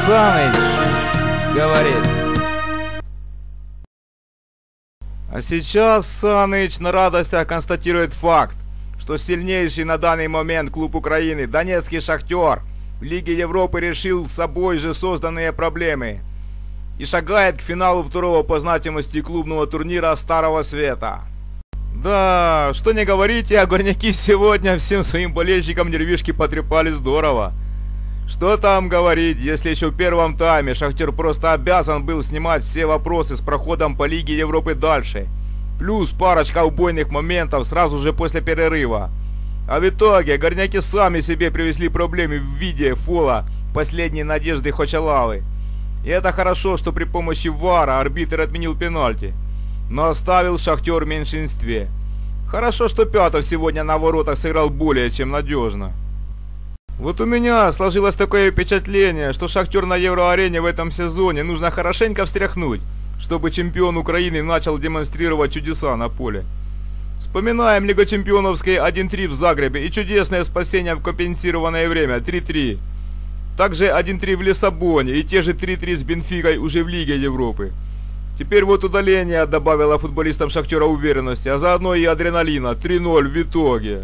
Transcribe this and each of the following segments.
Саныч говорит. А сейчас Саныч на радостях констатирует факт, что сильнейший на данный момент клуб Украины, Донецкий Шахтер, в Лиге Европы решил собой же созданные проблемы и шагает к финалу второго по значимости клубного турнира Старого Света. Да, что не говорите, а горняки сегодня всем своим болельщикам нервишки потрепали здорово. Что там говорить, если еще в первом тайме Шахтер просто обязан был снимать все вопросы с проходом по Лиге Европы дальше. Плюс парочка убойных моментов сразу же после перерыва. А в итоге горняки сами себе привезли проблемы в виде фола последней надежды Хочалавы. И это хорошо, что при помощи ВАРа арбитр отменил пенальти, но оставил Шахтер в меньшинстве. Хорошо, что Пятов сегодня на воротах сыграл более чем надежно. Вот у меня сложилось такое впечатление, что Шахтер на Евроарене в этом сезоне нужно хорошенько встряхнуть, чтобы чемпион Украины начал демонстрировать чудеса на поле. Вспоминаем Лига Чемпионовской 1-3 в Загребе и чудесное спасение в компенсированное время 3-3. Также 1-3 в Лиссабоне и те же 3-3 с Бенфикой уже в Лиге Европы. Теперь вот удаление добавило футболистам Шахтера уверенности, а заодно и адреналина 3-0 в итоге.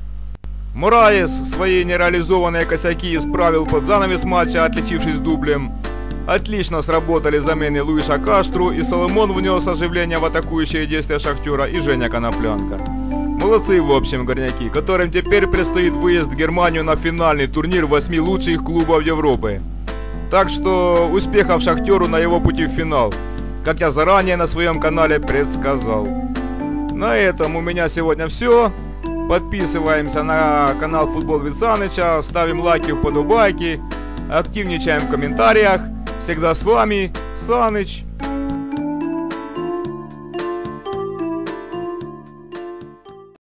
Мораес свои нереализованные косяки исправил под занавес матча, отличившись дублем. Отлично сработали замены Луиша Каштру, и Соломон внес оживление в атакующие действия Шахтера, и Женя Коноплянка. Молодцы в общем горняки, которым теперь предстоит выезд в Германию на финальный турнир 8 лучших клубов Европы. Так что успехов Шахтеру на его пути в финал, как я заранее на своем канале предсказал. На этом у меня сегодня все. Подписываемся на канал Футбол від Саныча, ставим лайки вподобайки, активничаем в комментариях. Всегда с вами Саныч.